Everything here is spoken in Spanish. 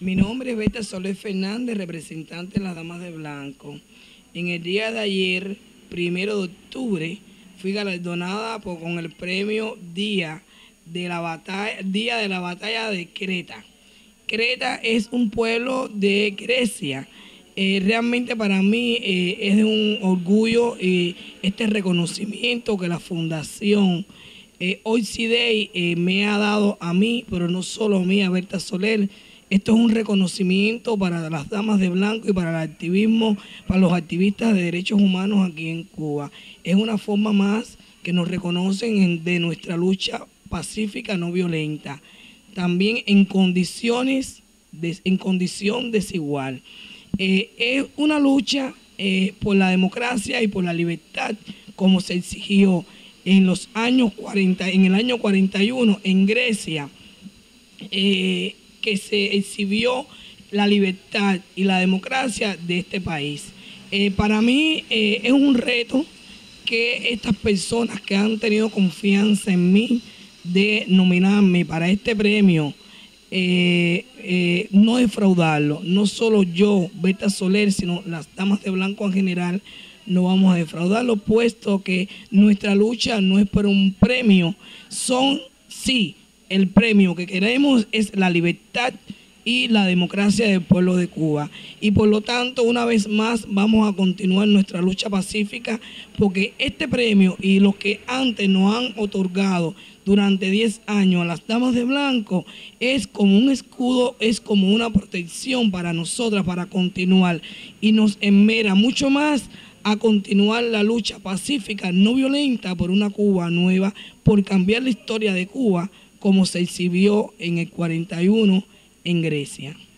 Mi nombre es Berta Soler Fernández, representante de las Damas de Blanco. En el día de ayer, 1 de octubre, fui galardonada con el premio Día de la Batalla de Creta. Creta es un pueblo de Grecia. Realmente para mí es de un orgullo este reconocimiento que la Fundación OICIDEI me ha dado a mí, pero no solo a mí, a Berta Soler. Esto es un reconocimiento para las Damas de Blanco y para el activismo, para los activistas de derechos humanos aquí en Cuba. Es una forma más que nos reconocen de nuestra lucha pacífica no violenta, también en condición desigual. Es una lucha por la democracia y por la libertad, como se exigió en los años 40, en el año 41 en Grecia, que se exhibió la libertad y la democracia de este país. Para mí es un reto que estas personas que han tenido confianza en mí de nominarme para este premio, no defraudarlo. No solo yo, Berta Soler, sino las Damas de Blanco en general, no vamos a defraudarlo, puesto que nuestra lucha no es por un premio, sí, el premio que queremos es la libertad y la democracia del pueblo de Cuba. Y por lo tanto, una vez más, vamos a continuar nuestra lucha pacífica, porque este premio y los que antes nos han otorgado durante 10 años a las Damas de Blanco es como un escudo, es como una protección para nosotras, para continuar. Y nos enmera mucho más a continuar la lucha pacífica, no violenta, por una Cuba nueva, por cambiar la historia de Cuba, como se exhibió en el 41 en Grecia.